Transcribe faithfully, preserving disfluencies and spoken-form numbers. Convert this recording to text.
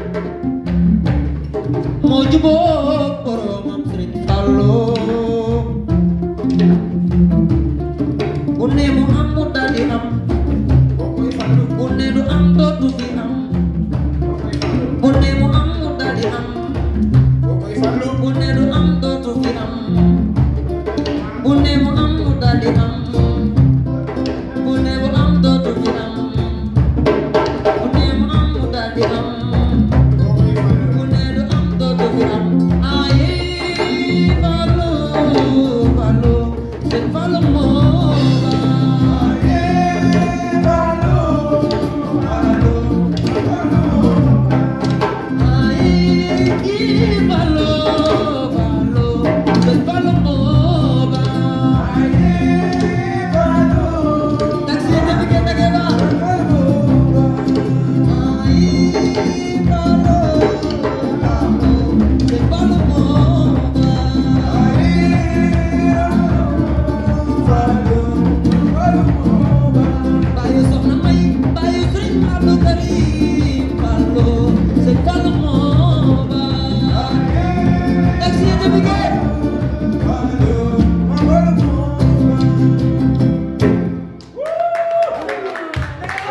moo jubóog boromam Sëriñ Fallu bu ne mu am mu daldi am bu ne du am dootu fi am bu ne mu am mu daldi am bu ne du am dootu fi am bu ne mu am mu daldi am bu ne mu am dootu fi am bu ne mu am mu daldi am bu ne du am dootu fi am ayi Fallu Fallu Sëriñ Fallu moo Let's see it again.